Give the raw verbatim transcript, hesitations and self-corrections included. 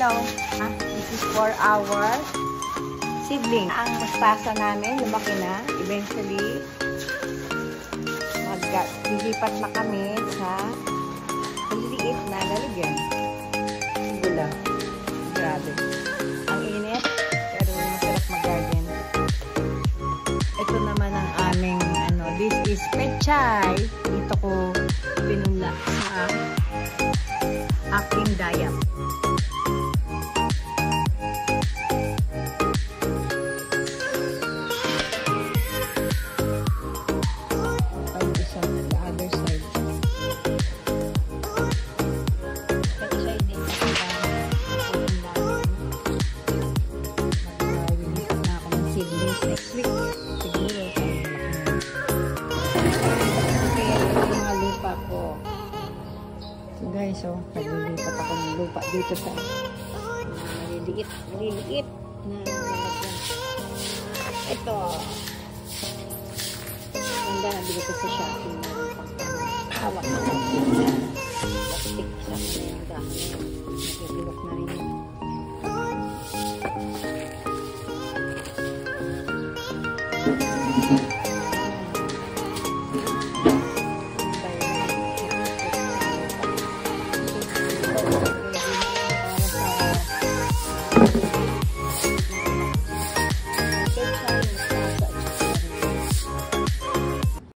Hello. Ah, this is for our sibling. Ang mustasa namin, lumaki na. Eventually, maglilipat na kami sa maliliit na lalagyan. Gula. Grabe. Ang init, pero masarap mag-garden. Ito naman ang aming, ano, this is pechay. Dito ko pinula sa aking dayap. Next week, siguro kaya yung mga lupa ko. So guys, so naglilipat ako ng lupa dito sa maliliit, maliliit na lalagyan. Ito ganda, nabili ko sa Shopee na hawak na plastic sa mga nagbibilok na rin yun. Thank you.